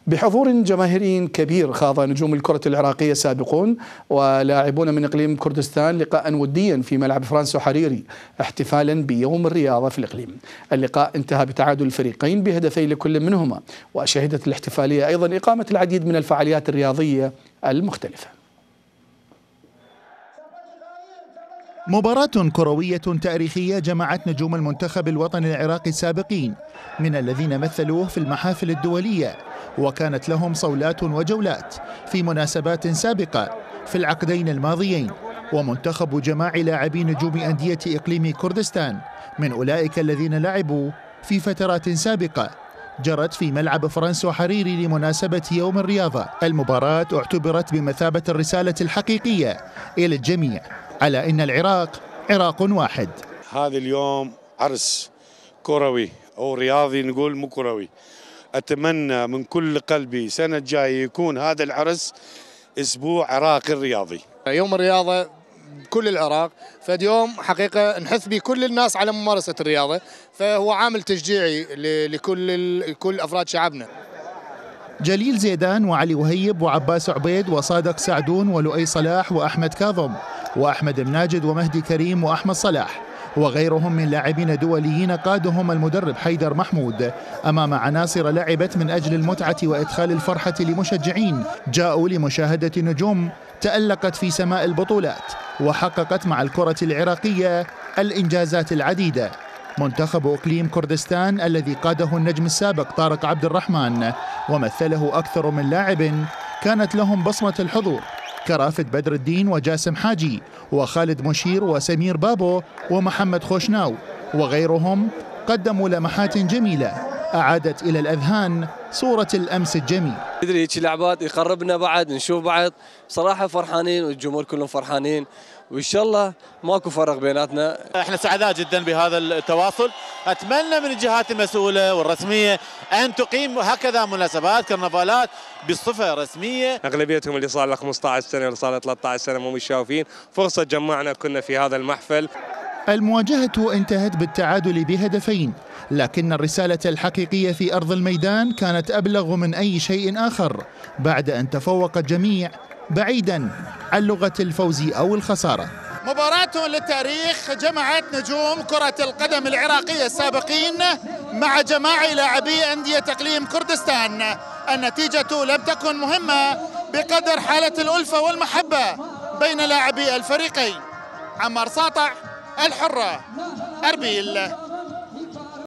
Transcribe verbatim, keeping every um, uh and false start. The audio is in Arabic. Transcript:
بحضور جماهيري كبير خاض نجوم الكرة العراقية السابقون ولاعبون من إقليم كردستان لقاء وديا في ملعب فرانسو حريري احتفالا بيوم الرياضة في الإقليم. اللقاء انتهى بتعادل الفريقين بهدفين لكل منهما، وشهدت الاحتفالية أيضا إقامة العديد من الفعاليات الرياضية المختلفة. مباراة كروية تاريخية جمعت نجوم المنتخب الوطني العراقي السابقين من الذين مثلوه في المحافل الدولية، وكانت لهم صولات وجولات في مناسبات سابقة في العقدين الماضيين. ومنتخب جماع لاعبي نجوم أندية إقليم كردستان من أولئك الذين لعبوا في فترات سابقة جرت في ملعب فرانسو حريري لمناسبة يوم الرياضة. المباراة اعتبرت بمثابة الرسالة الحقيقية إلى الجميع على أن العراق عراق واحد. هذا اليوم عرس كروي أو رياضي، نقول مو كروي. أتمنى من كل قلبي سنة جاية يكون هذا العرس أسبوع عراقي الرياضي. يوم الرياضة كل العراق، فاليوم حقيقة نحث به كل الناس على ممارسة الرياضة، فهو عامل تشجيعي لكل كل أفراد شعبنا. جليل زيدان وعلي وهيب وعباس عبيد وصادق سعدون ولؤي صلاح وأحمد كاظم وأحمد مناجد ومهدي كريم وأحمد صلاح وغيرهم من لاعبين دوليين قادهم المدرب حيدر محمود أمام عناصر لعبت من أجل المتعة وإدخال الفرحة لمشجعين جاءوا لمشاهدة نجوم تألقت في سماء البطولات وحققت مع الكرة العراقية الإنجازات العديدة. منتخب إقليم كردستان الذي قاده النجم السابق طارق عبد الرحمن ومثله أكثر من لاعب كانت لهم بصمة الحضور كرافت بدر الدين وجاسم حاجي وخالد مشير وسمير بابو ومحمد خوشناو وغيرهم قدموا لمحات جميلة أعادت إلى الأذهان صورة الأمس الجميل. تدري هيك لعبات يقربنا بعد، نشوف بعض صراحة فرحانين والجمهور كلهم فرحانين، وإن شاء الله ماكو فرق بيناتنا. احنا سعداء جدا بهذا التواصل، اتمنى من الجهات المسؤولة والرسمية ان تقيم هكذا مناسبات كرنفالات بصفة رسمية. اغلبيتهم اللي صار له خمسة عشر سنة واللي صار له ثلاثة عشر سنة مو متشافين، فرصة جمعنا كنا في هذا المحفل. المواجهة انتهت بالتعادل بهدفين، لكن الرسالة الحقيقية في أرض الميدان كانت أبلغ من أي شيء آخر بعد أن تفوق الجميع بعيدا عن لغة الفوز أو الخسارة. مباراة للتاريخ جمعت نجوم كرة القدم العراقية السابقين مع جماعي لاعبي أندية إقليم كردستان. النتيجة لم تكن مهمة بقدر حالة الألفة والمحبة بين لاعبي الفريقين. عمار ساطع، الحرة، أربيل.